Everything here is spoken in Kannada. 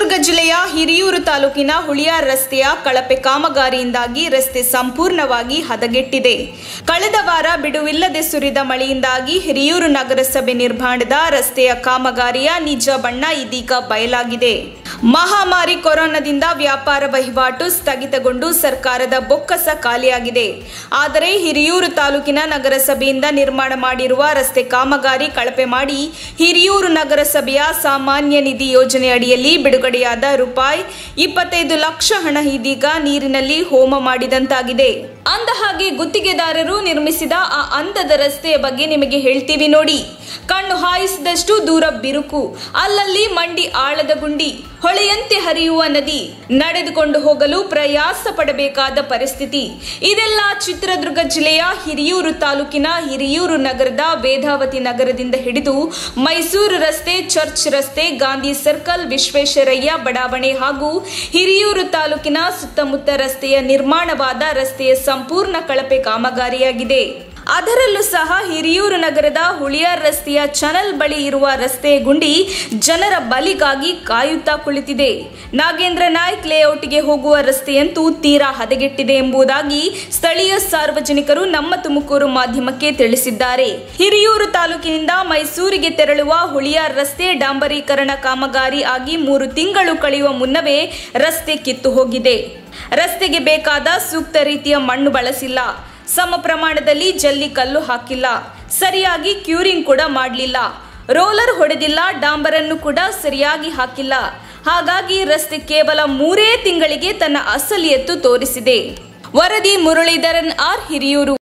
ಚಿತ್ರದುರ್ಗ ಜಿಲ್ಲೆಯ ಹಿರಿಯೂರು ತಾಲೂಕಿನ ಹುಳಿಯಾರ್ ರಸ್ತೆಯ ಕಳಪೆ ಕಾಮಗಾರಿಯಿಂದಾಗಿ ರಸ್ತೆ ಸಂಪೂರ್ಣವಾಗಿ ಹದಗೆಟ್ಟಿದೆ. ಕಳೆದ ವಾರ ಬಿಡುವಿಲ್ಲದೆ ಸುರಿದ ಮಳೆಯಿಂದಾಗಿ ಹಿರಿಯೂರು ನಗರಸಭೆ ನಿರ್ಮಾಣದ ರಸ್ತೆಯ ಕಾಮಗಾರಿಯ ನಿಜ ಬಣ್ಣ ಇದೀಗ ಬಯಲಾಗಿದೆ. ಮಹಾಮಾರಿ ಕೊರೋನಾದಿಂದ ವ್ಯಾಪಾರ ವಹಿವಾಟು ಸ್ಥಗಿತಗೊಂಡು ಸರ್ಕಾರದ ಬೊಕ್ಕಸ ಖಾಲಿಯಾಗಿದೆ. ಆದರೆ ಹಿರಿಯೂರು ತಾಲೂಕಿನ ನಗರಸಭೆಯಿಂದ ನಿರ್ಮಾಣ ಮಾಡಿರುವ ರಸ್ತೆ ಕಾಮಗಾರಿ ಕಳಪೆ ಮಾಡಿ ಹಿರಿಯೂರು ನಗರಸಭೆಯ ಸಾಮಾನ್ಯ ನಿಧಿ ಯೋಜನೆ ಅಡಿಯಲ್ಲಿ ಬಿಡುಗಡೆಯಾದ ರೂಪಾಯಿ 25 ಲಕ್ಷ ಹಣ ಇದೀಗ ನೀರಿನಲ್ಲಿ ಹೋಮ ಮಾಡಿದಂತಾಗಿದೆ. ಅಂದಹಾಗೆ ಗುತ್ತಿಗೆದಾರರು ನಿರ್ಮಿಸಿದ ಆ ಅಂದದ ರಸ್ತೆಯ ಬಗ್ಗೆ ನಿಮಗೆ ಹೇಳ್ತೀವಿ ನೋಡಿ. ಕಣ್ಣು ಹಾಯಿಸಿದಷ್ಟು ದೂರ ಬಿರುಕು, ಅಲ್ಲಲ್ಲಿ ಮಂಡಿ ಆಳದ ಗುಂಡಿ, ಹೊಳೆಯಂತೆ ಹರಿಯುವ ನದಿ, ನಡೆದುಕೊಂಡು ಹೋಗಲು ಪ್ರಯಾಸ ಪಡಬೇಕಾದ ಪರಿಸ್ಥಿತಿ. ಇದೆಲ್ಲ ಚಿತ್ರದುರ್ಗ ಜಿಲ್ಲೆಯ ಹಿರಿಯೂರು ತಾಲೂಕಿನ ಹಿರಿಯೂರು ನಗರದ ವೇದಾವತಿ ನಗರದಿಂದ ಹಿಡಿದು ಮೈಸೂರು ರಸ್ತೆ, ಚರ್ಚ್ ರಸ್ತೆ, ಗಾಂಧಿ ಸರ್ಕಲ್, ವಿಶ್ವೇಶ್ವರಯ್ಯ ಬಡಾವಣೆ ಹಾಗೂ ಹಿರಿಯೂರು ತಾಲೂಕಿನ ಸುತ್ತಮುತ್ತ ರಸ್ತೆಯ ನಿರ್ಮಾಣವಾದ ರಸ್ತೆಯ ಸಂಪೂರ್ಣ ಕಳಪೆ ಕಾಮಗಾರಿಯಾಗಿದೆ. ಅದರಲ್ಲೂ ಸಹ ಹಿರಿಯೂರು ನಗರದ ಹುಳಿಯಾರ್ ರಸ್ತೆಯ ಚಾನಲ್ ಬಳಿ ಇರುವ ರಸ್ತೆ ಗುಂಡಿ ಜನರ ಬಲಿಗಾಗಿ ಕಾಯುತ್ತಾ ಕುಳಿತಿದೆ. ನಾಗೇಂದ್ರ ನಾಯ್ಕ್ ಲೇಔಟ್ಗೆ ಹೋಗುವ ರಸ್ತೆಯಂತೂ ತೀರಾ ಹದಗೆಟ್ಟಿದೆ ಎಂಬುದಾಗಿ ಸ್ಥಳೀಯ ಸಾರ್ವಜನಿಕರು ನಮ್ಮ ತುಮಕೂರು ಮಾಧ್ಯಮಕ್ಕೆ ತಿಳಿಸಿದ್ದಾರೆ. ಹಿರಿಯೂರು ತಾಲೂಕಿನಿಂದ ಮೈಸೂರಿಗೆ ತೆರಳುವ ಹುಳಿಯಾರ್ ರಸ್ತೆ ಡಾಂಬರೀಕರಣ ಕಾಮಗಾರಿ ಆಗಿ 3 ತಿಂಗಳು ಕಳೆಯುವ ಮುನ್ನವೇ ರಸ್ತೆ ಕಿತ್ತು ಹೋಗಿದೆ. ರಸ್ತೆಗೆ ಬೇಕಾದ ಸೂಕ್ತ ರೀತಿಯ ಮಣ್ಣು ಬಳಸಿಲ್ಲ, ಸಮ ಪ್ರಮಾಣದಲ್ಲಿ ಜಲ್ಲಿ ಕಲ್ಲು ಹಾಕಿಲ್ಲ, ಸರಿಯಾಗಿ ಕ್ಯೂರಿಂಗ್ ಕೂಡ ಮಾಡಲಿಲ್ಲ, ರೋಲರ್ ಹೊಡೆದಿಲ್ಲ, ಡಾಂಬರನ್ನು ಕೂಡ ಸರಿಯಾಗಿ ಹಾಕಿಲ್ಲ. ಹಾಗಾಗಿ ರಸ್ತೆ ಕೇವಲ 3 ತಿಂಗಳಿಗೆ ತನ್ನ ಅಸಲಿಯತ್ತು ತೋರಿಸಿದೆ. ವರದಿ ಮುರಳೀಧರನ್ ಆರ್, ಹಿರಿಯೂರು.